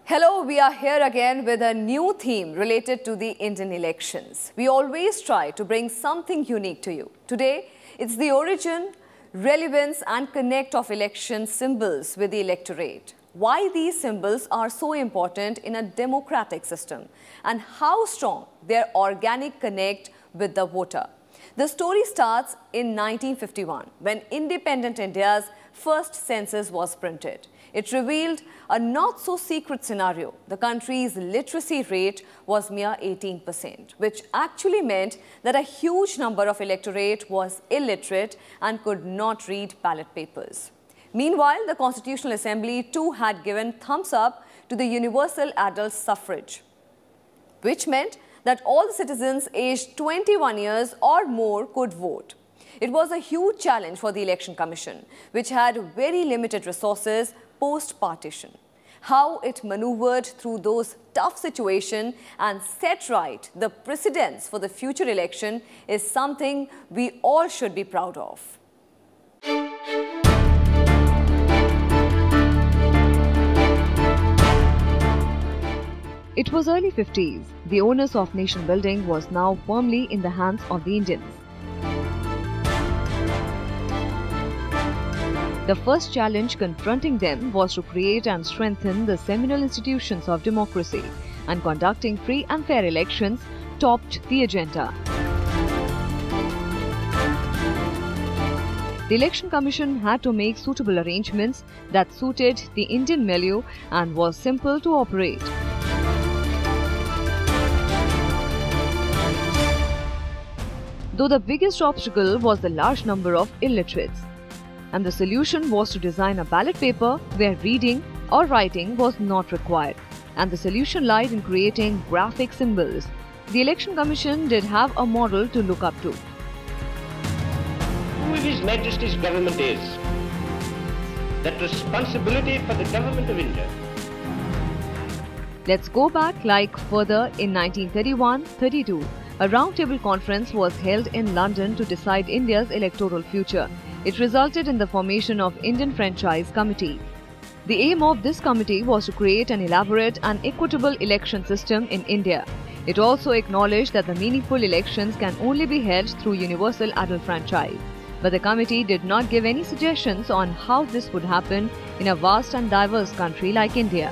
Hello, we are here again with a new theme related to the Indian elections. We always try to bring something unique to you. Today, it's the origin, relevance and connect of election symbols with the electorate. Why these symbols are so important in a democratic system and how strong their organic connect with the voter. The story starts in 1951 when independent India's first census was printed. It revealed a not-so-secret scenario. The country's literacy rate was mere 18%, which actually meant that a huge number of electorate was illiterate and could not read ballot papers. Meanwhile, the Constitutional Assembly too had given thumbs up to the universal adult suffrage, which meant that all the citizens aged 21 years or more could vote. It was a huge challenge for the Election Commission, which had very limited resources post-partition. How it maneuvered through those tough situations and set right the precedents for the future election is something we all should be proud of. It was early 50s. The onus of nation building was now firmly in the hands of the Indians. The first challenge confronting them was to create and strengthen the seminal institutions of democracy, and conducting free and fair elections topped the agenda. The Election Commission had to make suitable arrangements that suited the Indian milieu and was simple to operate. Though the biggest obstacle was the large number of illiterates, and the solution was to design a ballot paper where reading or writing was not required, and the solution lied in creating graphic symbols. The Election Commission did have a model to look up to. Who His Majesty's government is, that responsibility for the government of India. Let's go back further in 1931-32. A roundtable conference was held in London to decide India's electoral future. It resulted in the formation of Indian Franchise Committee. The aim of this committee was to create an elaborate and equitable election system in India. It also acknowledged that the meaningful elections can only be held through universal adult franchise. But the committee did not give any suggestions on how this would happen in a vast and diverse country like India.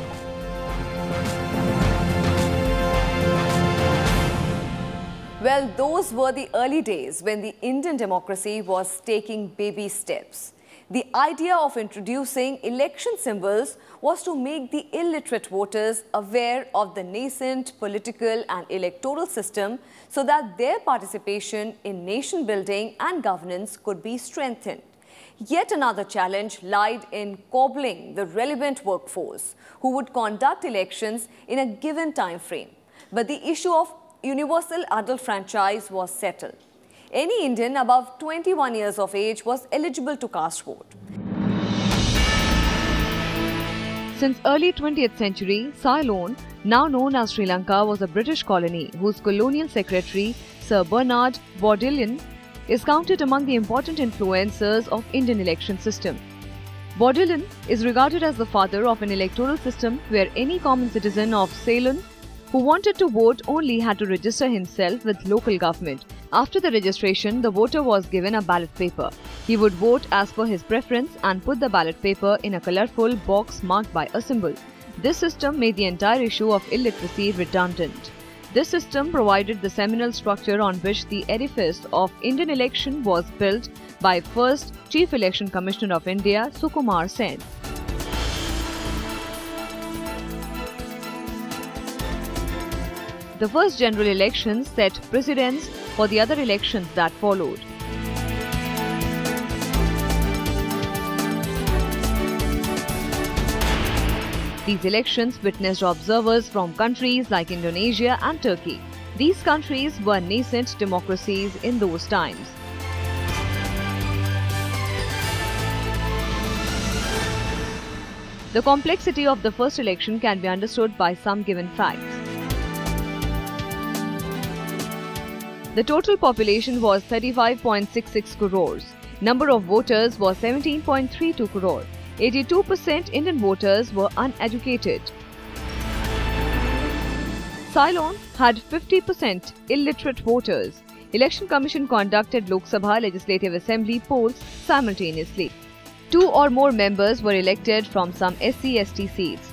Well, those were the early days when the Indian democracy was taking baby steps. The idea of introducing election symbols was to make the illiterate voters aware of the nascent political and electoral system so that their participation in nation building and governance could be strengthened. Yet another challenge lied in cobbling the relevant workforce who would conduct elections in a given time frame. But the issue of universal adult franchise was settled. Any Indian above 21 years of age was eligible to cast vote. Since early 20th century, Ceylon, now known as Sri Lanka, was a British colony whose colonial secretary, Sir Bernard Bodleian, is counted among the important influencers of Indian election system. Bodleian is regarded as the father of an electoral system where any common citizen of Ceylon who wanted to vote only had to register himself with local government. After the registration, the voter was given a ballot paper. He would vote as per his preference and put the ballot paper in a colourful box marked by a symbol. This system made the entire issue of illiteracy redundant. This system provided the seminal structure on which the edifice of Indian election was built by first Chief Election Commissioner of India, Sukumar Sen. The first general elections set precedents for the other elections that followed. These elections witnessed observers from countries like Indonesia and Turkey. These countries were nascent democracies in those times. The complexity of the first election can be understood by some given facts. The total population was 35.66 crores. Number of voters was 17.32 crore. 82% Indian voters were uneducated. Ceylon had 50% illiterate voters. Election Commission conducted Lok Sabha Legislative Assembly polls simultaneously. 2 or more members were elected from some SC/ST seats.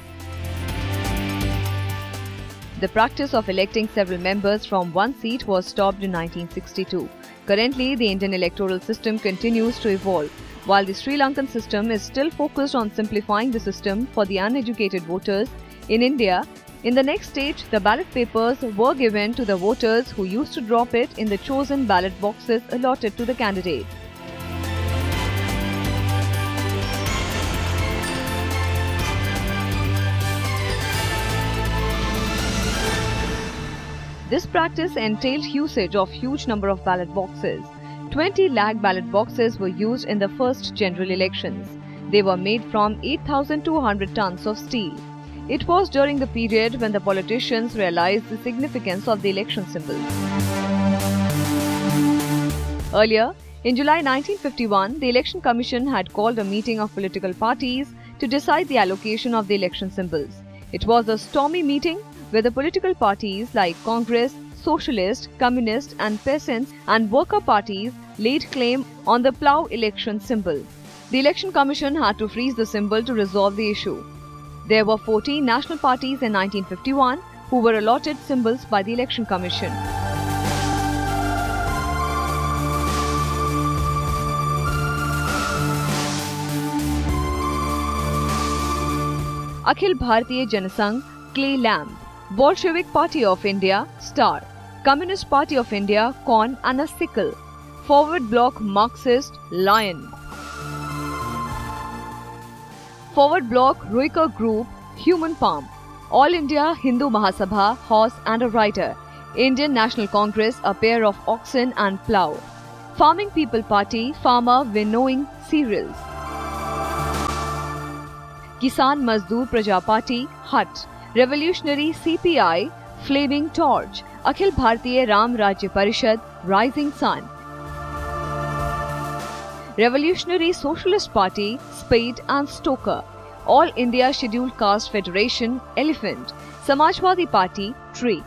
The practice of electing several members from one seat was stopped in 1962. Currently, the Indian electoral system continues to evolve. While the Sri Lankan system is still focused on simplifying the system for the uneducated voters, in India, in the next stage, the ballot papers were given to the voters who used to drop it in the chosen ballot boxes allotted to the candidates. This practice entailed usage of huge number of ballot boxes. 20 lakh ballot boxes were used in the first general elections. They were made from 8,200 tons of steel. It was during the period when the politicians realized the significance of the election symbols. Earlier, in July 1951, the Election Commission had called a meeting of political parties to decide the allocation of the election symbols. It was a stormy meeting where the political parties like Congress, Socialist, Communist and Peasants and worker parties laid claim on the plough election symbol. The Election Commission had to freeze the symbol to resolve the issue. There were 14 national parties in 1951 who were allotted symbols by the Election Commission. Akhil Bharatiya Janasangh, Clay Lamb, Bolshevik Party of India, Star, Communist Party of India, Corn and a Sickle, Forward Bloc Marxist, Lion, Forward Bloc Ruikar Group, Human Palm, All India Hindu Mahasabha, Horse and a Rider, Indian National Congress, a pair of oxen and plough, Farming People Party, Farmer Winnowing Cereals, Kisan Mazdoor Praja Party, Hut, Revolutionary CPI, Flaming Torch, Akhil Bharatiya Ram Rajya Parishad, Rising Sun, Revolutionary Socialist Party, Spade and Stoker, All India Scheduled Caste Federation, Elephant, Samajwadi Party, Tree.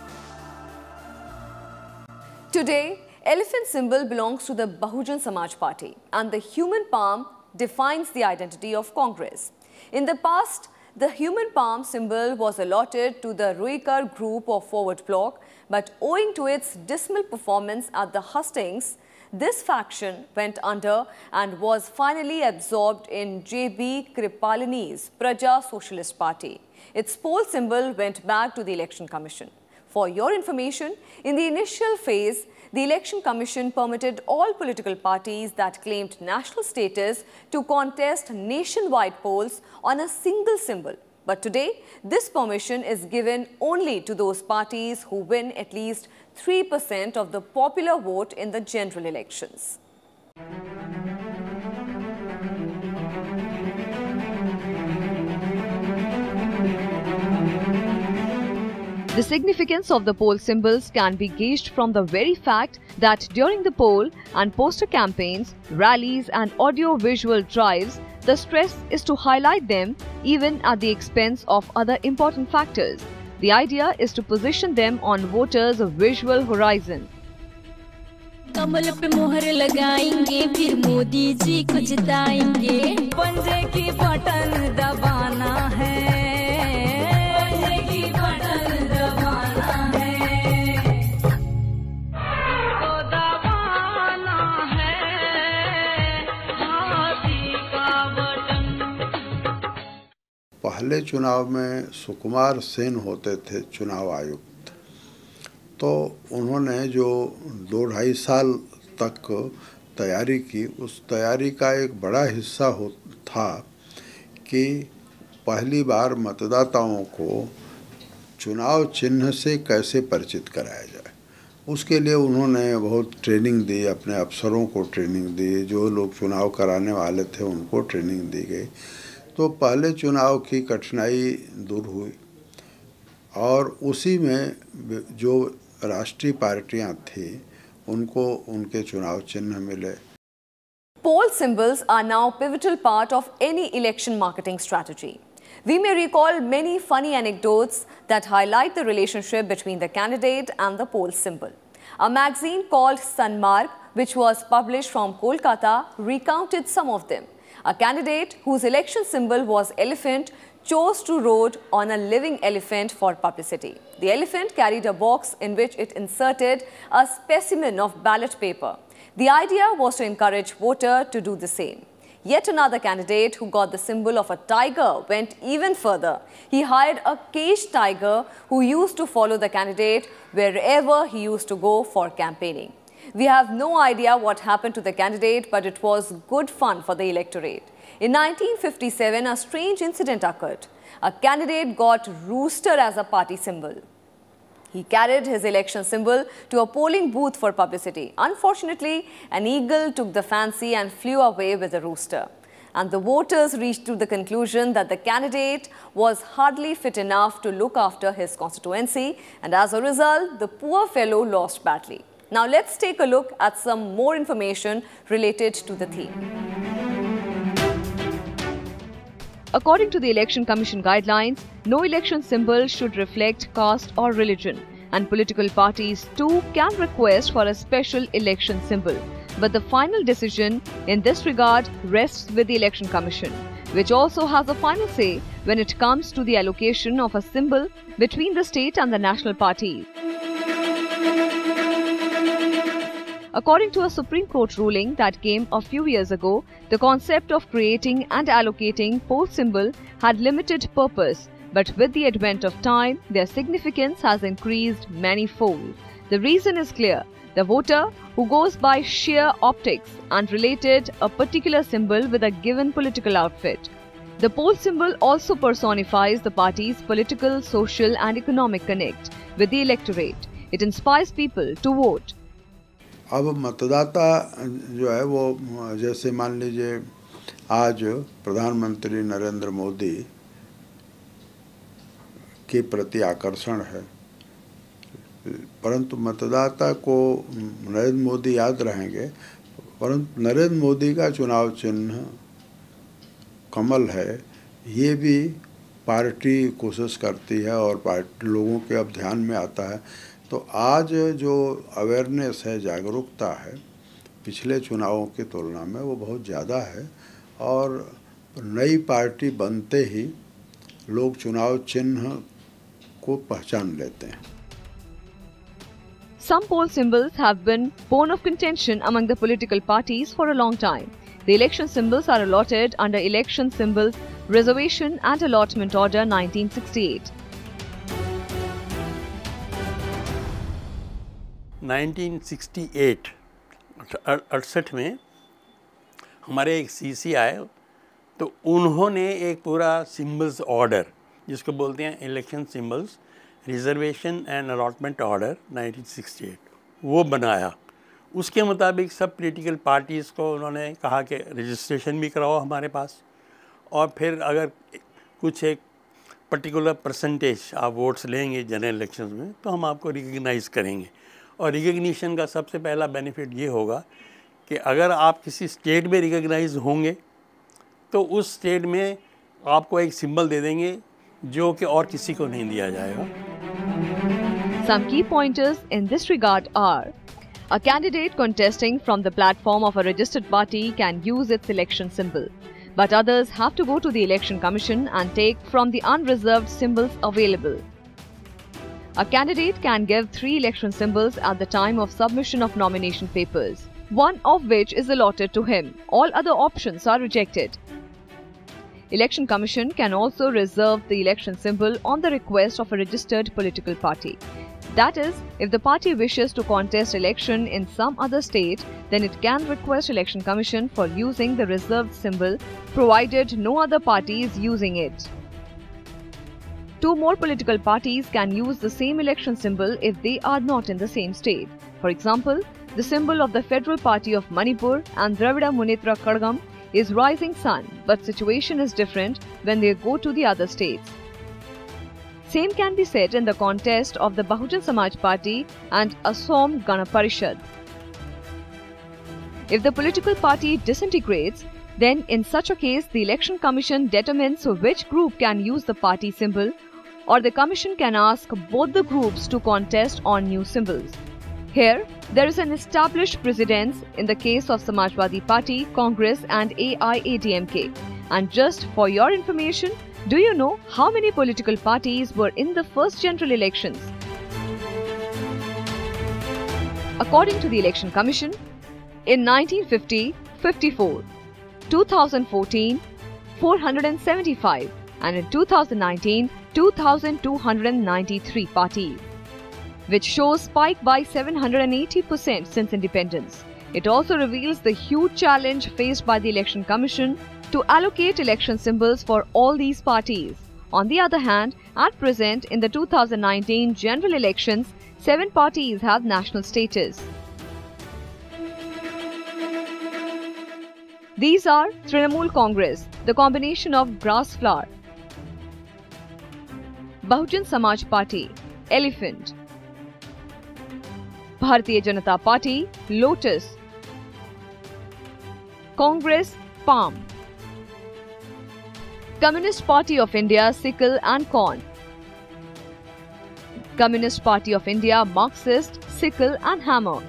Today, elephant symbol belongs to the Bahujan Samaj Party and the human palm defines the identity of Congress. In the past, the human palm symbol was allotted to the Ruikar Group of Forward Bloc, but owing to its dismal performance at the hustings, this faction went under and was finally absorbed in J.B. Kripalani's Praja Socialist Party. Its poll symbol went back to the Election Commission. For your information, in the initial phase, the Election Commission permitted all political parties that claimed national status to contest nationwide polls on a single symbol. But today, this permission is given only to those parties who win at least 3% of the popular vote in the general elections. The significance of the poll symbols can be gauged from the very fact that during the poll and poster campaigns, rallies and audio-visual drives, the stress is to highlight them even at the expense of other important factors. The idea is to position them on voters' visual horizon. कमल पे मोहर लगाएंगे फिर मोदी जी को जिताएंगे पंजे की button दबाना है पंजे की बटन दबाना है तो दबाना है हाथी का बटन। पहले चुनाव में सुकुमार सेन होते थे चुनाव आयुक्त, तो उन्होंने जो 2-2.5 साल तक तैयारी की, उस तैयारी का एक बड़ा हिस्सा था कि पहली बार मतदाताओं को चुनाव चिन्ह से कैसे परिचित कराया जाए। उसके लिए उन्होंने बहुत ट्रेनिंग दी, अपने अफसरों को ट्रेनिंग दी, जो लोग चुनाव कराने वाले थे उनको ट्रेनिंग दी गई। तो पहले चुनाव की कठिनाई दूर हुई और उसी में जो राष्ट्रीय पार्टियां थी उनको उनके चुनाव चिन्ह मिले। Poll symbols are now a pivotal part of any election marketing strategy. We may recall many funny anecdotes that highlight the relationship between the candidate and the poll symbol. A magazine called Sanmarg, which was published from Kolkata, recounted some of them. A candidate whose election symbol was elephant chose to rode on a living elephant for publicity. The elephant carried a box in which it inserted a specimen of ballot paper. The idea was to encourage voters to do the same. Yet another candidate who got the symbol of a tiger went even further. He hired a caged tiger who used to follow the candidate wherever he used to go for campaigning. We have no idea what happened to the candidate, but it was good fun for the electorate. In 1957, a strange incident occurred. A candidate got rooster as a party symbol. He carried his election symbol to a polling booth for publicity. Unfortunately, an eagle took the fancy and flew away with the rooster. And the voters reached to the conclusion that the candidate was hardly fit enough to look after his constituency, and as a result, the poor fellow lost badly. Now let's take a look at some more information related to the theme. According to the Election Commission guidelines, no election symbol should reflect caste or religion, and political parties too can request for a special election symbol. But the final decision in this regard rests with the Election Commission, which also has a final say when it comes to the allocation of a symbol between the state and the national parties. According to a Supreme Court ruling that came a few years ago, the concept of creating and allocating poll symbol had limited purpose, but with the advent of time, their significance has increased many-fold. The reason is clear. The voter who goes by sheer optics and related a particular symbol with a given political outfit. The poll symbol also personifies the party's political, social and economic connect with the electorate. It inspires people to vote. अब मतदाता जो है वो जैसे मान लीजिए आज प्रधानमंत्री नरेंद्र मोदी के प्रति आकर्षण है, परंतु मतदाता को नरेंद्र मोदी याद रहेंगे, परंतु नरेंद्र मोदी का चुनाव चिन्ह कमल है, ये भी पार्टी कोशिश करती है और पार्टी लोगों के अब ध्यान में आता है। तो आज जो अवेयरनेस है, जागरूकता है, पिछले चुनावों की तुलना में वो बहुत ज़्यादा है और नई पार्टी बनते ही लोग चुनाव चिन्ह को पहचान लेते हैं। Some poll symbols have been bone of contention among the political parties for a long time. The election symbols are allotted under Election Symbols Reservation and Allotment Order 1968. 1968 में हमारे एक सीसी आए, तो उन्होंने एक पूरा सिम्बल्स ऑर्डर, जिसको बोलते हैं election symbols reservation and allotment order 1968, वो बनाया। उसके मुताबिक सब पॉलिटिकल पार्टीज़ को उन्होंने कहा कि रजिस्ट्रेशन भी कराओ हमारे पास, और फिर अगर कुछ एक पर्टिकुलर परसेंटेज आप वोट्स लेंगे जनरल इलेक्शंस में तो हम आपको रिकग्नाइज़ करेंगे। और रिकग्निशन का सबसे पहला बेनिफिट ये होगा कि अगर आप किसी स्टेट में रिकग्नाइज होंगे तो उस स्टेट में आपको एक सिंबल दे देंगे जो कि और किसी को नहीं दिया जाएगा। Some key pointers in this regard are: a candidate contesting from the platform of a registered party can use its election symbol, but others have to go to the Election Commission and take from the unreserved symbols available. A candidate can give 3 election symbols at the time of submission of nomination papers, one of which is allotted to him. All other options are rejected. Election Commission can also reserve the election symbol on the request of a registered political party. That is, if the party wishes to contest election in some other state, then it can request Election Commission for using the reserved symbol, provided no other party is using it. 2 more political parties can use the same election symbol if they are not in the same state. For example, the symbol of the Federal Party of Manipur and Dravida Munnetra Kazhagam is rising sun, but situation is different when they go to the other states. Same can be said in the contest of the Bahujan Samaj Party and Assam Gana Parishad. If the political party disintegrates, Then in such a case, the Election Commission determines which group can use the party symbol, or the Commission can ask both the groups to contest on new symbols. Here, there is an established precedence in the case of Samajwadi Party, Congress and AIADMK. And just for your information, do you know how many political parties were in the first general elections? According to the Election Commission, in 1950, 54, 2014, 475 and in 2019, 2,293 parties, which shows spike by 780% since independence. It also reveals the huge challenge faced by the Election Commission to allocate election symbols for all these parties. On the other hand, at present in the 2019 general elections, 7 parties have national status. These are Trinamool Congress, the combination of grass flower; Bahujan Samaj Party, elephant; Bharatiya Janata Party, lotus; Congress, palm; Communist Party of India, sickle and corn; Communist Party of India, Marxist, sickle and hammer;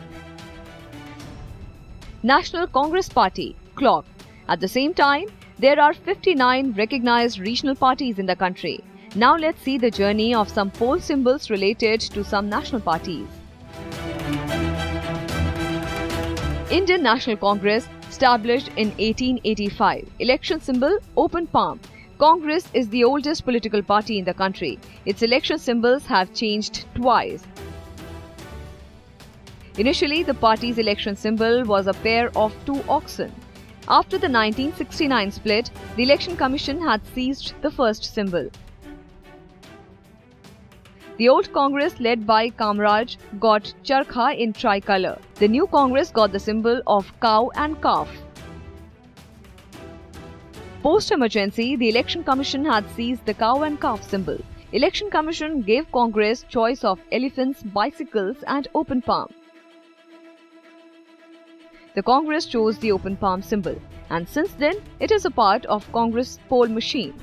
National Congress Party, clock. At the same time, there are 59 recognized regional parties in the country. Now let's see the journey of some poll symbols related to some national parties. Indian National Congress, established in 1885. Election symbol, open palm. Congress is the oldest political party in the country. Its election symbols have changed twice. Initially, the party's election symbol was a pair of 2 oxen. After the 1969 split, the Election Commission had seized the first symbol. The old Congress, led by Kamraj, got charkha in tricolor. The new Congress got the symbol of cow and calf. Post-emergency, the Election Commission had seized the cow and calf symbol. Election Commission gave Congress choice of elephants, bicycles and open palm. The Congress chose the open palm symbol, and since then it is a part of Congress poll machine.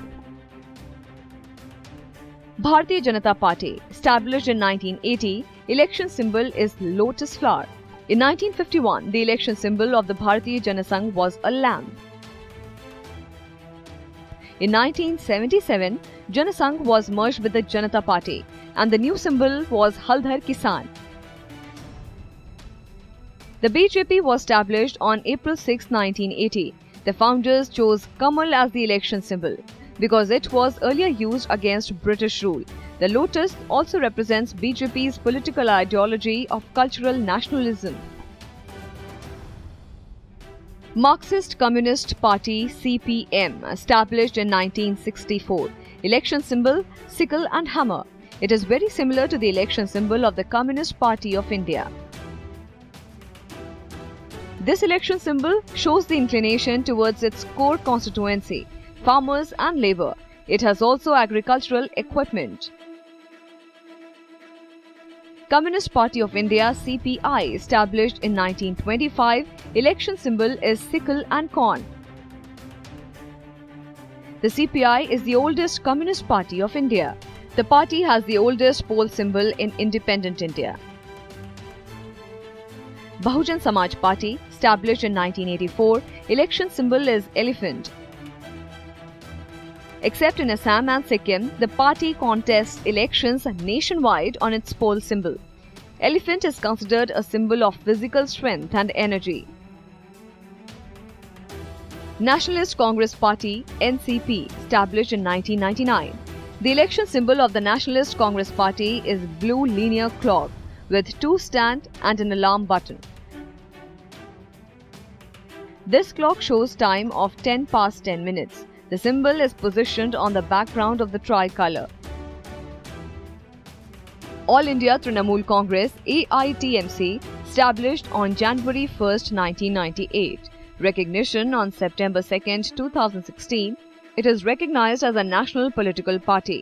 Bharatiya Janata Party, established in 1980, election symbol is lotus flower. In 1951, the election symbol of the Bharatiya Janasangh was a lamb. In 1977, Janasangh was merged with the Janata Party, and the new symbol was Haldhar Kisan. The BJP was established on April 6, 1980. The founders chose Kamal as the election symbol because it was earlier used against British rule. The lotus also represents BJP's political ideology of cultural nationalism. Marxist Communist Party CPM, established in 1964. Election symbol, sickle and hammer. It is very similar to the election symbol of the Communist Party of India. This election symbol shows the inclination towards its core constituency, farmers and labour. It has also agricultural equipment. Communist Party of India CPI, established in 1925, election symbol is sickle and corn. The CPI is the oldest Communist Party of India. The party has the oldest poll symbol in independent India. Bahujan Samaj Party, established in 1984, election symbol is elephant. Except in Assam and Sikkim, the party contests elections nationwide on its poll symbol. Elephant is considered a symbol of physical strength and energy. Nationalist Congress Party NCP, established in 1999. The election symbol of the Nationalist Congress Party is blue linear clock with 2 stand and an alarm button. This clock shows time of 10 past 10 minutes. The symbol is positioned on the background of the tricolour. All India Trinamool Congress AITMC, established on January 1, 1998. Recognition on September 2, 2016. It is recognized as a national political party.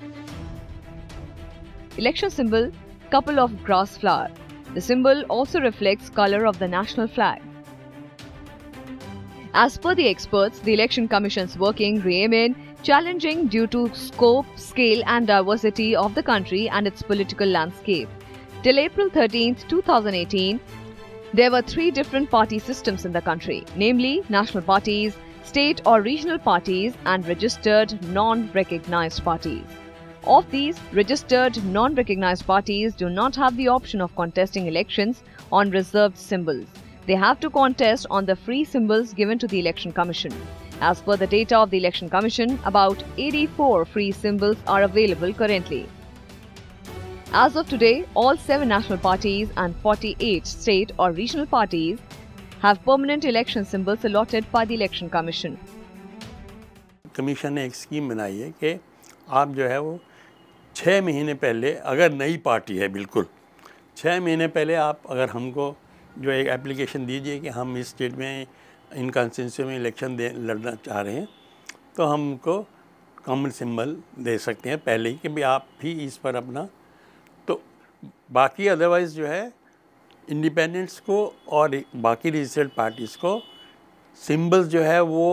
Election symbol, couple of grass flower. The symbol also reflects colour of the national flag. As per the experts, the Election Commission's working remain challenging due to scope, scale and diversity of the country and its political landscape. Till April 13, 2018, there were 3 different party systems in the country, namely national parties, state or regional parties and registered non-recognized parties. Of these, registered non-recognized parties do not have the option of contesting elections on reserved symbols. They have to contest on the free symbols given to the Election Commission. As per the data of the Election Commission, about 84 free symbols are available currently. As of today, all 7 national parties and 48 state or regional parties have permanent election symbols allotted by the Election Commission. Commission ने एक scheme बनाई है कि आप जो है वो 6 महीने पहले, अगर नई पार्टी है बिल्कुल 6 महीने पहले आप अगर हमको जो एक एप्लीकेशन दीजिए कि हम इस स्टेट में इन कॉन्स्टिट्यूंसी में इलेक्शन लड़ना चाह रहे हैं, तो हमको कॉमन सिंबल दे सकते हैं पहले ही कि भाई आप भी इस पर अपना, तो बाकी अदरवाइज़ जो है इंडिपेंडेंट्स को और बाकी रजिस्टर्ड पार्टीज़ को सिंबल्स जो है वो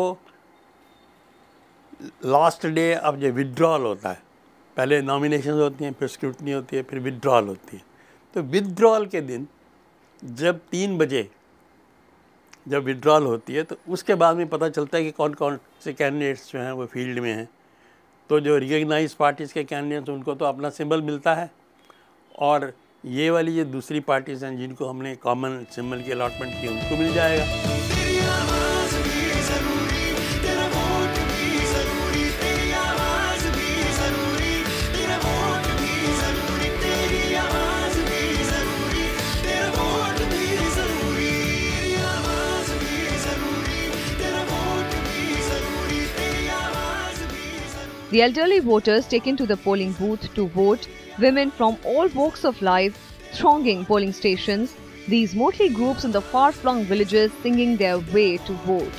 लास्ट डे अब जो विड्रॉल होता है, पहले नॉमिनेशन होती हैं, फिर स्क्रूटनी होती है, फिर विड्रॉल होती है, तो विड्रॉल के दिन जब 3 बजे जब विड्रॉल होती है तो उसके बाद में पता चलता है कि कौन कौन से कैंडिडेट्स जो हैं वो फील्ड में हैं। तो जो रिकग्नाइज पार्टीज़ के कैंडिडेट्स उनको तो अपना सिंबल मिलता है, और ये वाली जो दूसरी पार्टीज़ हैं जिनको हमने कॉमन सिंबल की अलॉटमेंट की उनको मिल जाएगा। The elderly voters taken to the polling booth to vote, women from all walks of life thronging polling stations, these motley groups in the far-flung villages singing their way to vote.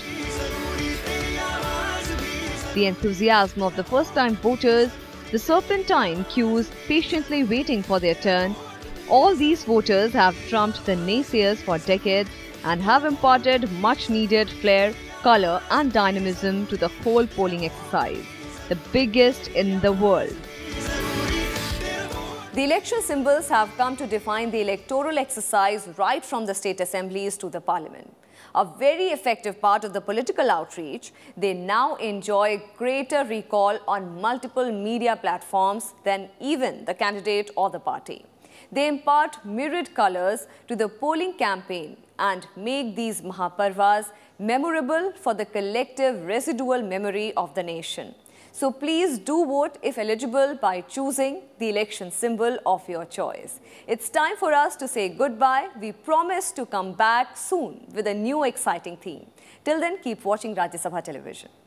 The enthusiasm of the first-time voters, the serpentine queues patiently waiting for their turn, all these voters have trumped the naysayers for decades and have imparted much-needed flair, colour and dynamism to the whole polling exercise, the biggest in the world. The election symbols have come to define the electoral exercise right from the state assemblies to the parliament. A very effective part of the political outreach, they now enjoy greater recall on multiple media platforms than even the candidate or the party. They impart myriad colors to the polling campaign and make these Mahaparvas memorable for the collective residual memory of the nation. So please do vote if eligible by choosing the election symbol of your choice. It's time for us to say goodbye. We promise to come back soon with a new exciting theme. Till then, keep watching Rajya Sabha Television.